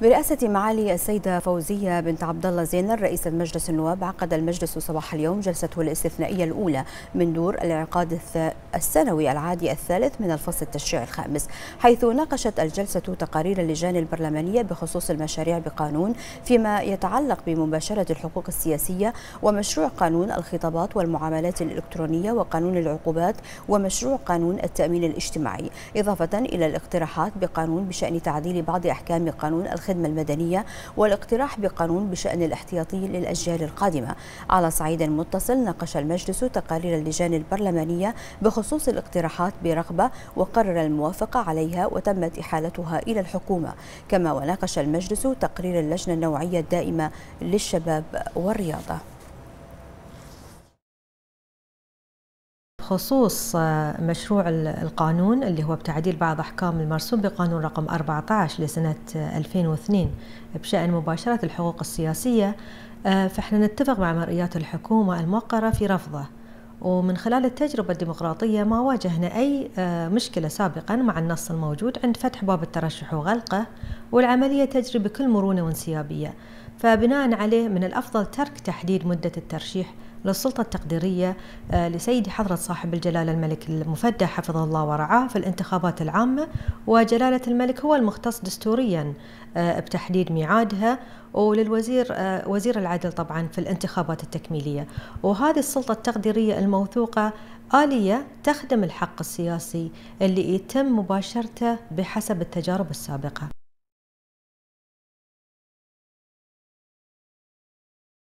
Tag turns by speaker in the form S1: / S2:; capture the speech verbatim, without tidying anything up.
S1: برئاسة معالي السيدة فوزية بنت عبد الله زينل رئيس مجلس النواب، عقد المجلس صباح اليوم جلسته الاستثنائية الأولى من دور الانعقاد السنوي العادي الثالث من الفصل التشريعي الخامس، حيث ناقشت الجلسة تقارير اللجان البرلمانية بخصوص المشاريع بقانون فيما يتعلق بمباشرة الحقوق السياسية، ومشروع قانون الخطابات والمعاملات الإلكترونية، وقانون العقوبات، ومشروع قانون التأمين الاجتماعي، إضافة إلى الاقتراحات بقانون بشأن تعديل بعض أحكام قانون الخدمة المدنية، والاقتراح بقانون بشأن الاحتياطي للأجيال القادمة. على صعيد متصل، ناقش المجلس تقارير اللجان البرلمانية بخصوص الاقتراحات برغبة، وقرر الموافقة عليها وتمت إحالتها إلى الحكومة. كما وناقش المجلس تقرير اللجنة النوعية الدائمة للشباب والرياضة
S2: خصوص مشروع القانون اللي هو بتعديل بعض أحكام المرسوم بقانون رقم أربعة عشر لسنة ألفين واثنين بشأن مباشرة الحقوق السياسية، فإحنا نتفق مع مرئيات الحكومة الموقرة في رفضه. ومن خلال التجربة الديمقراطية ما واجهنا أي مشكلة سابقا مع النص الموجود عند فتح باب الترشح وغلقه، والعملية تجري بكل مرونة وانسيابية. فبناء عليه من الأفضل ترك تحديد مدة الترشيح للسلطة التقديرية لسيدي حضرة صاحب الجلالة الملك المفدى حفظه الله ورعاه في الانتخابات العامة، وجلالة الملك هو المختص دستوريا بتحديد ميعادها، وللوزير وزير العدل طبعا في الانتخابات التكميلية. وهذه السلطة التقديرية الموثوقة آلية تخدم الحق السياسي اللي يتم مباشرته بحسب التجارب السابقة.